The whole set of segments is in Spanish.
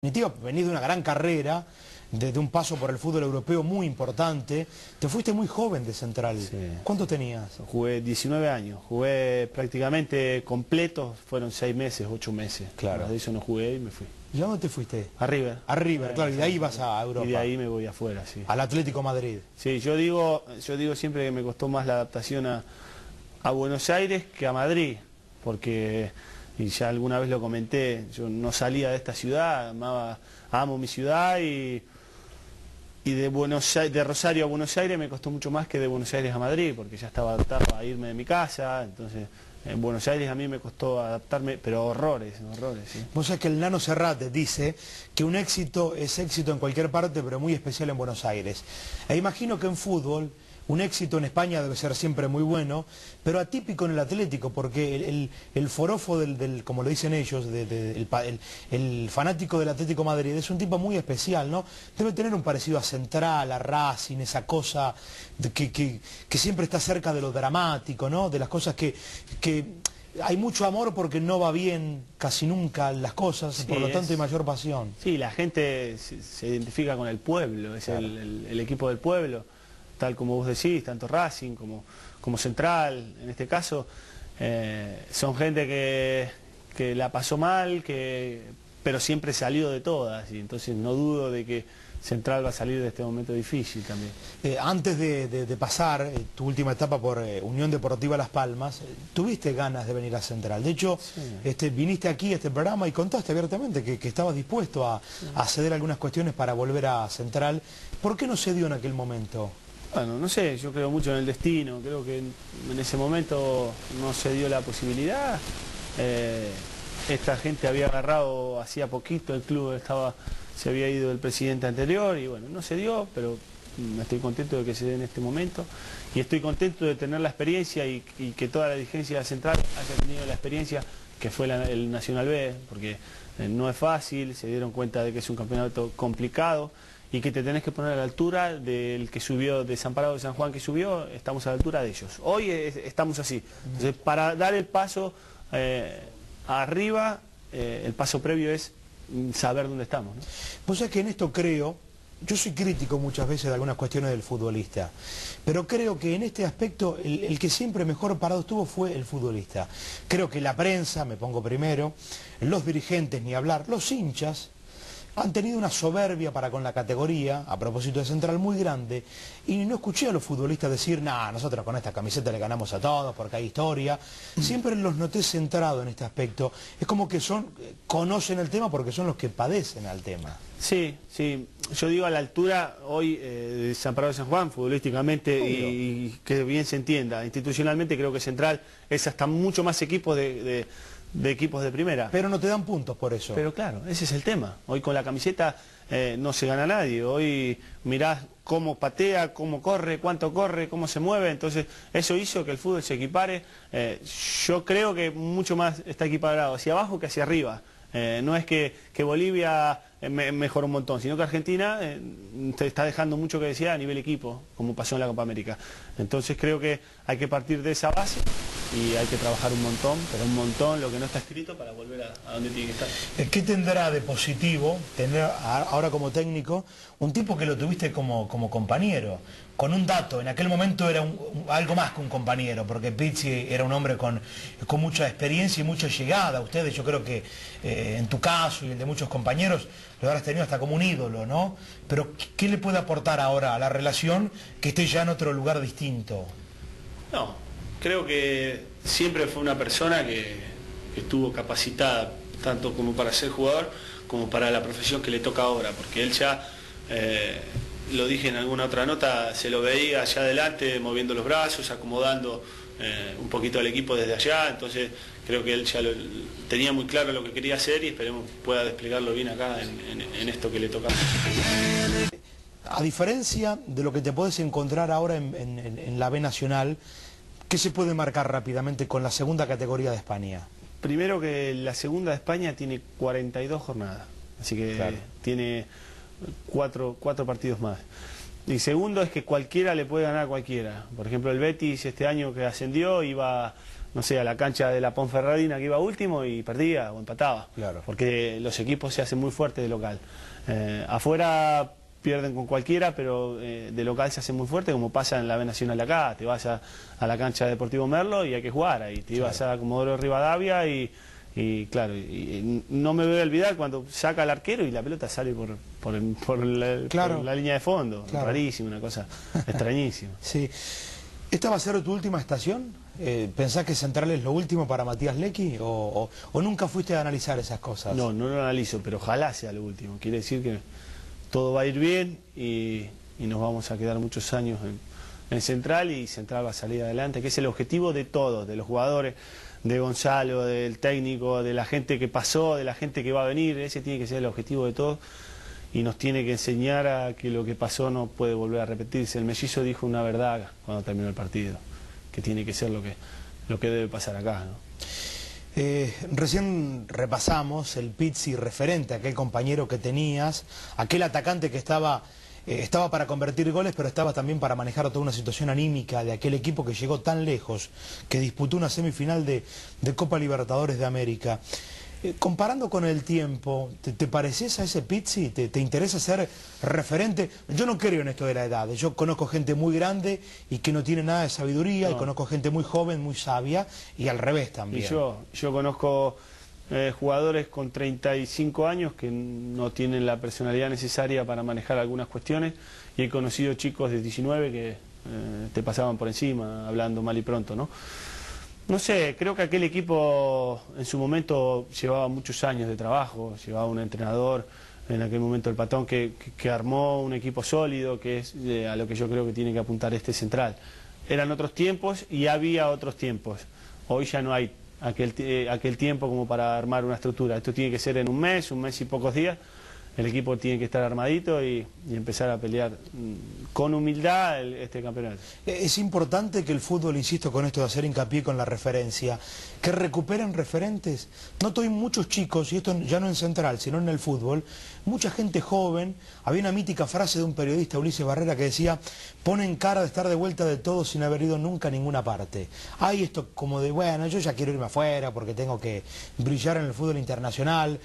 Venís de una gran carrera, de un paso por el fútbol europeo muy importante. Te fuiste muy joven de Central. Sí. ¿Cuánto tenías? Jugué 19 años, jugué prácticamente completo, fueron 6 meses, 8 meses. Claro. De eso no jugué y me fui. ¿Y a dónde te fuiste? A River. A River, claro, y de ahí vas a Europa. Y de ahí me voy afuera, sí. Al Atlético Madrid. Sí, yo digo siempre que me costó más la adaptación a Buenos Aires que a Madrid, porque, y ya alguna vez lo comenté, yo no salía de esta ciudad, amo mi ciudad y de Rosario a Buenos Aires me costó mucho más que de Buenos Aires a Madrid, porque ya estaba adaptado a irme de mi casa, entonces en Buenos Aires a mí me costó adaptarme, pero horrores, sí. Vos sabés que el Nano Serrate dice que un éxito es éxito en cualquier parte, pero muy especial en Buenos Aires. E imagino que en fútbol, un éxito en España debe ser siempre muy bueno, pero atípico en el Atlético, porque el forofo como lo dicen ellos, el fanático del Atlético Madrid, es un tipo muy especial, ¿no? Debe tener un parecido a Central, a Racing, esa cosa que siempre está cerca de lo dramático, ¿no? De las cosas que hay mucho amor porque no va bien casi nunca las cosas, sí, por lo tanto hay mayor pasión. Sí, la gente se identifica con el pueblo, es claro, el equipo del pueblo. Tal como vos decís, tanto Racing como Central, en este caso, son gente que la pasó mal, pero siempre salió de todas, y entonces no dudo de que Central va a salir de este momento difícil también. Antes de pasar tu última etapa por Unión Deportiva Las Palmas, tuviste ganas de venir a Central. De hecho, sí, viniste aquí a este programa y contaste abiertamente que estabas dispuesto a ceder algunas cuestiones para volver a Central. ¿Por qué no se dio en aquel momento? Bueno, no sé, yo creo mucho en el destino, creo que en ese momento no se dio la posibilidad. Esta gente había agarrado hacía poquito, el club se había ido el presidente anterior y bueno, no se dio, pero estoy contento de que se dé en este momento y estoy contento de tener la experiencia y que toda la dirigencia central haya tenido la experiencia que fue el Nacional B, porque no es fácil, se dieron cuenta de que es un campeonato complicado y que te tenés que poner a la altura del que subió, de San Parado de San Juan que subió, estamos a la altura de ellos. Hoy estamos así. Entonces, para dar el paso arriba, el paso previo es saber dónde estamos, ¿no? Vos sabés que en esto creo, yo soy crítico muchas veces de algunas cuestiones del futbolista, pero creo que en este aspecto el que siempre mejor parado estuvo fue el futbolista. Creo que la prensa, me pongo primero, los dirigentes ni hablar, los hinchas, han tenido una soberbia para con la categoría, a propósito de Central, muy grande, y no escuché a los futbolistas decir, nah, nosotros con esta camiseta le ganamos a todos porque hay historia. Siempre los noté centrados en este aspecto. Es como que conocen el tema porque son los que padecen al tema. Sí, sí. Yo digo a la altura hoy de San Parado de San Juan, futbolísticamente, y que bien se entienda. Institucionalmente creo que Central es hasta mucho más equipos de equipos de primera. Pero no te dan puntos por eso. Pero claro, ese es el tema. Hoy con la camiseta no se gana nadie. Hoy mirás cómo patea, cómo corre, cuánto corre, cómo se mueve. Entonces eso hizo que el fútbol se equipare. Yo creo que mucho más está equiparado hacia abajo que hacia arriba. No es que Bolivia mejoró un montón, sino que Argentina te está dejando mucho que decir a nivel equipo, como pasó en la Copa América. Entonces creo que hay que partir de esa base y hay que trabajar un montón, pero un montón lo que no está escrito para volver a donde tiene que estar. ¿Qué tendrá de positivo tener ahora como técnico un tipo que lo tuviste como compañero? Con un dato, en aquel momento era algo más que un compañero, porque Pizzi era un hombre con mucha experiencia y mucha llegada. Ustedes, yo creo que en tu caso y el de muchos compañeros, lo habrás tenido hasta como un ídolo, ¿no? Pero ¿qué le puede aportar ahora a la relación que esté ya en otro lugar distinto? No, creo que siempre fue una persona que estuvo capacitada, tanto como para ser jugador, como para la profesión que le toca ahora, porque él ya... lo dije en alguna otra nota, se lo veía allá adelante moviendo los brazos, acomodando un poquito al equipo desde allá, entonces creo que él ya tenía muy claro lo que quería hacer y esperemos pueda desplegarlo bien acá en esto que le toca. A diferencia de lo que te puedes encontrar ahora en la B Nacional, ¿qué se puede marcar rápidamente con la segunda categoría de España? Primero que la segunda de España tiene 42 jornadas, así que claro, tiene... Cuatro partidos más. Y segundo es que cualquiera le puede ganar a cualquiera. Por ejemplo, el Betis este año que ascendió iba no sé, a la cancha de la Ponferradina que iba último y perdía o empataba. Claro. Porque los equipos se hacen muy fuertes de local. Afuera pierden con cualquiera, pero de local se hace muy fuerte, como pasa en la B Nacional de acá. Te vas a la cancha de Deportivo Merlo y hay que jugar ahí. Te ibas a Comodoro Rivadavia y claro, y no me voy a olvidar cuando saca al arquero y la pelota sale por la línea de fondo. Claro. Rarísimo, una cosa extrañísima. Sí. ¿Esta va a ser tu última estación? ¿Pensás que Central es lo último para Matías Leckie? ¿O nunca fuiste a analizar esas cosas? No, no lo analizo, pero ojalá sea lo último. Quiere decir que todo va a ir bien y nos vamos a quedar muchos años en Central, y Central va a salir adelante, que es el objetivo de todos, de los jugadores, de Gonzalo, del técnico, de la gente que pasó, de la gente que va a venir. Ese tiene que ser el objetivo de todos y nos tiene que enseñar a que lo que pasó no puede volver a repetirse. El mellizo dijo una verdad cuando terminó el partido, que tiene que ser lo que debe pasar acá, ¿no? Recién repasamos el Pizzi referente, aquel compañero que tenías, aquel atacante que estaba para convertir goles, pero estaba también para manejar toda una situación anímica de aquel equipo que llegó tan lejos, que disputó una semifinal de Copa Libertadores de América. Comparando con el tiempo, ¿te pareces a ese Pizzi? ¿Te interesa ser referente? Yo no creo en esto de la edad. Yo conozco gente muy grande y que no tiene nada de sabiduría, y conozco gente muy joven, muy sabia, y al revés también. Y yo conozco jugadores con 35 años que no tienen la personalidad necesaria para manejar algunas cuestiones, y he conocido chicos de 19 que te pasaban por encima, hablando mal y pronto, ¿no? No sé, creo que aquel equipo en su momento llevaba muchos años de trabajo, llevaba un entrenador, en aquel momento el Patón, que armó un equipo sólido, que es a lo que yo creo que tiene que apuntar este Central. Eran otros tiempos y había otros tiempos. Hoy ya no hay aquel tiempo como para armar una estructura. Esto tiene que ser en un mes y pocos días. El equipo tiene que estar armadito y empezar a pelear con humildad este campeonato. Es importante que el fútbol, insisto con esto de hacer hincapié con la referencia, que recuperen referentes. Noto hoy muchos chicos, y esto ya no en Central, sino en el fútbol, mucha gente joven. Había una mítica frase de un periodista, Ulises Barrera, que decía: ponen cara de estar de vuelta de todo sin haber ido nunca a ninguna parte. Hay esto como de, bueno, yo ya quiero irme afuera porque tengo que brillar en el fútbol internacional,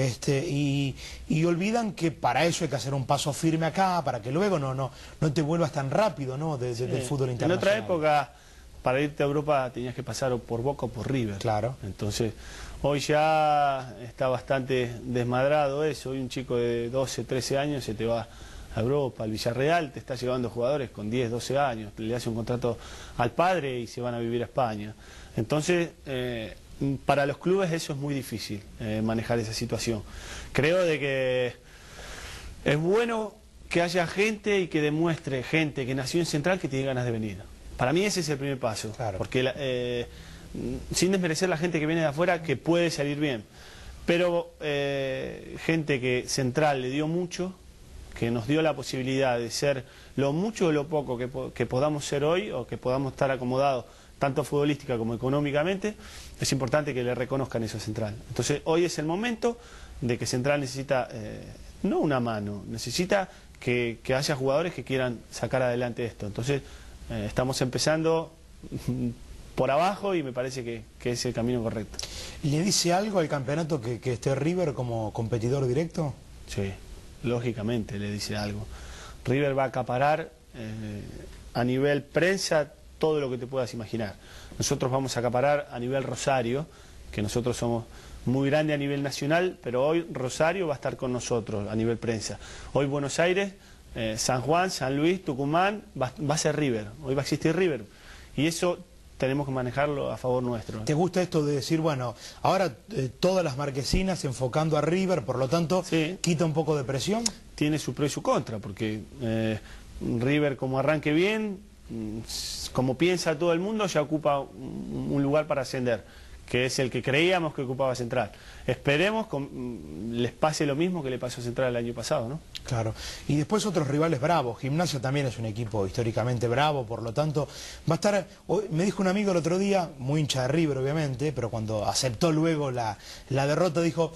y olvidan que para eso hay que hacer un paso firme acá, para que luego no te vuelvas tan rápido, ¿no?, del fútbol internacional. En otra época, para irte a Europa tenías que pasar o por Boca o por River. Claro. Entonces, hoy ya está bastante desmadrado eso. Hoy un chico de 12, 13 años se te va a Europa, al Villarreal, te está llevando jugadores con 10, 12 años, le hace un contrato al padre y se van a vivir a España. Entonces, para los clubes eso es muy difícil, manejar esa situación. Creo de que es bueno que haya gente y que demuestre gente que nació en Central que tiene ganas de venir. Para mí ese es el primer paso, claro. Porque sin desmerecer la gente que viene de afuera, que puede salir bien, pero gente que Central le dio mucho, que nos dio la posibilidad de ser lo mucho o lo poco que podamos ser hoy, o que podamos estar acomodados tanto futbolística como económicamente, es importante que le reconozcan eso a Central. Entonces hoy es el momento de que Central necesita, no una mano, necesita que haya jugadores que quieran sacar adelante esto. Entonces estamos empezando por abajo y me parece que es el camino correcto. ¿Le dice algo al campeonato que esté River como competidor directo? Sí, lógicamente le dice algo. River va a acaparar a nivel prensa todo lo que te puedas imaginar. Nosotros vamos a acaparar a nivel Rosario, que nosotros somos muy grande a nivel nacional, pero hoy Rosario va a estar con nosotros a nivel prensa. Hoy Buenos Aires, San Juan, San Luis, Tucumán, va a ser River. Hoy va a existir River. Y eso tenemos que manejarlo a favor nuestro. ¿Te gusta esto de decir, bueno, ahora todas las marquesinas enfocando a River, por lo tanto, sí, quita un poco de presión? Tiene su pro y su contra, porque River, como arranque bien, como piensa todo el mundo, ya ocupa un lugar para ascender, que es el que creíamos que ocupaba Central. Esperemos que les pase lo mismo que le pasó a Central el año pasado, ¿no? Claro. Y después otros rivales bravos. Gimnasia también es un equipo históricamente bravo, por lo tanto, va a estar... Me dijo un amigo el otro día, muy hincha de River obviamente, pero cuando aceptó luego la derrota dijo...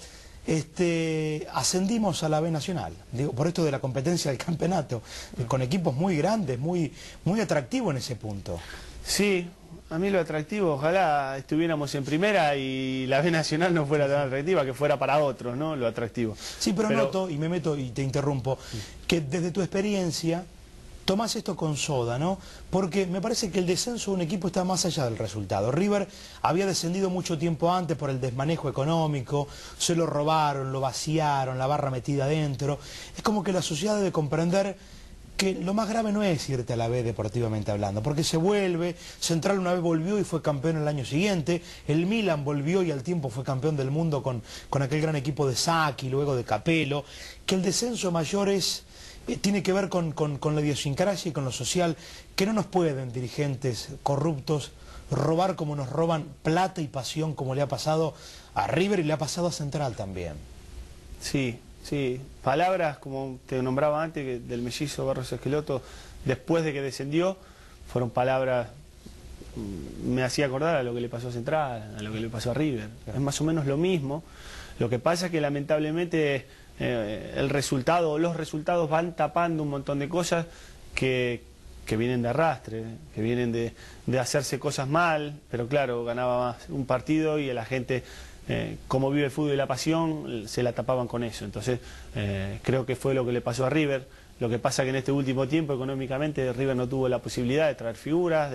ascendimos a la B Nacional, digo, por esto de la competencia del campeonato, con equipos muy grandes, muy atractivos en ese punto. Sí, A mí lo atractivo, ojalá estuviéramos en primera y la B Nacional no fuera tan atractiva, que fuera para otros, ¿no? Lo atractivo. Sí, pero noto, y me meto y te interrumpo, que desde tu experiencia tomás esto con soda, ¿no? Porque me parece que el descenso de un equipo está más allá del resultado. River había descendido mucho tiempo antes por el desmanejo económico, se lo robaron, lo vaciaron, la barra metida adentro. Es como que la sociedad debe comprender que lo más grave no es irte a la B deportivamente hablando, porque se vuelve, Central una vez volvió y fue campeón el año siguiente, el Milan volvió y al tiempo fue campeón del mundo con aquel gran equipo de Sacchi, luego de Capello, que el descenso mayor tiene que ver con la idiosincrasia y con lo social, que no nos pueden dirigentes corruptos robar como nos roban plata y pasión, como le ha pasado a River y le ha pasado a Central también. Sí. Sí, palabras como te nombraba antes, del mellizo Barros Esqueloto, después de que descendió, fueron palabras, me hacía acordar a lo que le pasó a Central, a lo que le pasó a River. Es más o menos lo mismo. Lo que pasa es que lamentablemente el resultado, los resultados van tapando un montón de cosas que vienen de arrastre, que vienen de hacerse cosas mal, pero claro, ganaba más un partido y a la gente... como vive el fútbol y la pasión, se la tapaban con eso. Entonces, creo que fue lo que le pasó a River. Lo que pasa que en este último tiempo, económicamente, River no tuvo la posibilidad de traer figuras.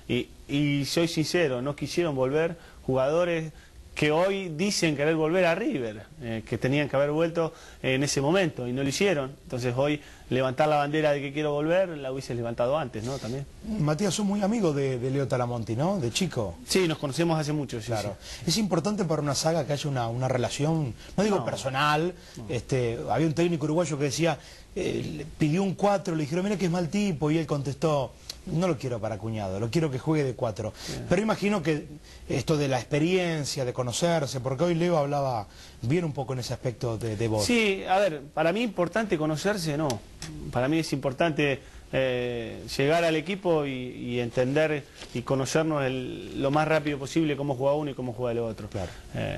Y soy sincero, no quisieron volver jugadores que hoy dicen querer volver a River, que tenían que haber vuelto en ese momento y no lo hicieron. Entonces hoy levantar la bandera de que quiero volver, la hubieses levantado antes, ¿no? También. Matías, sos muy amigo de Leo Talamonti, ¿no? De chico. Sí, nos conocemos hace mucho, sí. Claro. Sí. Es importante para una saga que haya una relación, no digo personal, no. Había un técnico uruguayo que decía, pidió un 4, le dijeron, mira que es mal tipo, y él contestó, no lo quiero para cuñado, lo quiero que juegue de 4. Pero imagino que esto de la experiencia, de conocerse, porque hoy Leo hablaba bien un poco en ese aspecto de vos. Sí, a ver, para mí es importante conocerse, no. Para mí es importante llegar al equipo y entender y conocernos lo más rápido posible cómo juega uno y cómo juega el otro. Claro.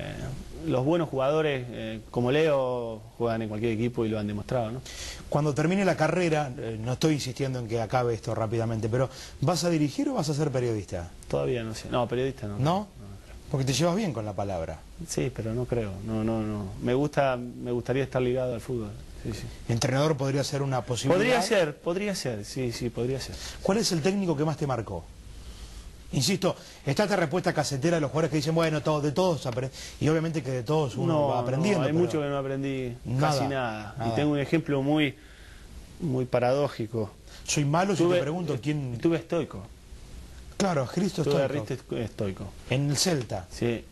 Los buenos jugadores, como Leo, juegan en cualquier equipo y lo han demostrado, ¿no? Cuando termine la carrera, no estoy insistiendo en que acabe esto rápidamente, pero ¿vas a dirigir o vas a ser periodista? Todavía no sé. No, periodista no. ¿No? Porque te llevas bien con la palabra. Sí, pero no creo. No. Me gustaría estar ligado al fútbol. Sí, sí. ¿Entrenador podría ser una posibilidad? Podría ser, sí, podría ser. ¿Cuál es el técnico que más te marcó? Insisto, está esta respuesta casetera de los jugadores que dicen, bueno, de todos y obviamente que de todos uno va aprendiendo. No, hay mucho que no aprendí, casi nada. Y tengo un ejemplo muy paradójico. Soy malo si te pregunto quién... Tuve Stoico. Claro, Cristo Stoico. Tuve Stoico. En el Celta. Sí.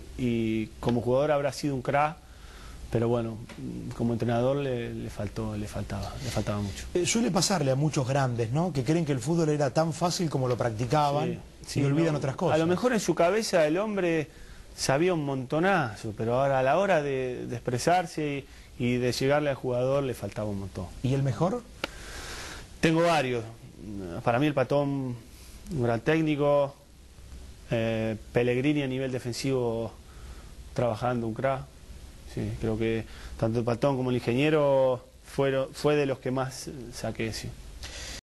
Y como jugador habrá sido un crack, pero bueno, como entrenador le faltaba mucho. Suele pasarle a muchos grandes, ¿no? Que creen que el fútbol era tan fácil como lo practicaban y olvidan otras cosas. A lo mejor en su cabeza el hombre sabía un montonazo, pero ahora a la hora de expresarse y de llegarle al jugador le faltaba un montón. ¿Y el mejor? Tengo varios. Para mí el Patón, un gran técnico. Pellegrini a nivel defensivo trabajando, un crack. Sí, creo que tanto el Patón como el ingeniero fue de los que más saqué, sí.